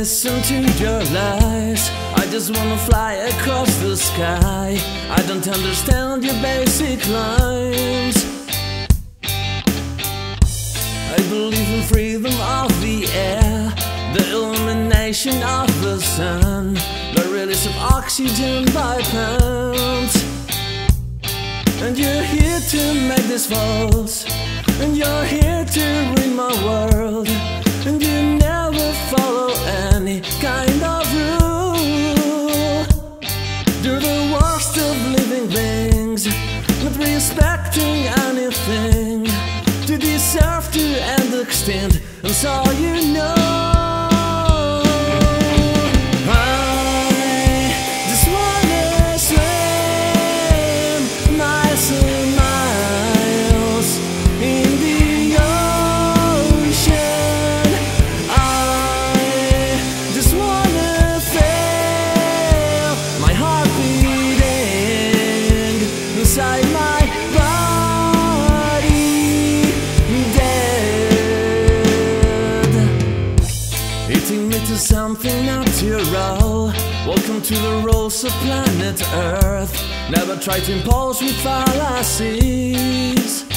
listen to your lies. I just wanna fly across the sky. I don't understand your basic lines. I believe in freedom of the air, the illumination of the sun, the release of oxygen by plants. And you're here to make this false, and you're here to ruin my world, and you never follow any kind of rule. You're the worst of living beings, not respecting anything, to deserve to end extinct, that's all you know. Inside my body, dead, eating me to something natural. Welcome to the rules of planet Earth. Never try to impose with fallacies.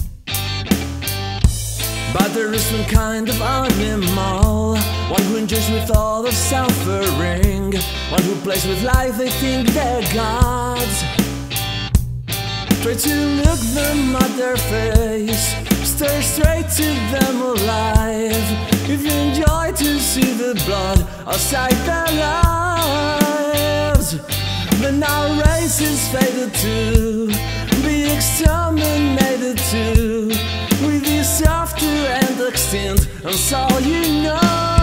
But there is one kind of animal, one who enjoys with all the suffering, one who plays with life, they think they're gods. Try to look them at their face, stare straight to them alive. If you enjoy to see the blood outside their lives, then our race is fated to be exterminated too. We deserve to end extinct, that's all you know.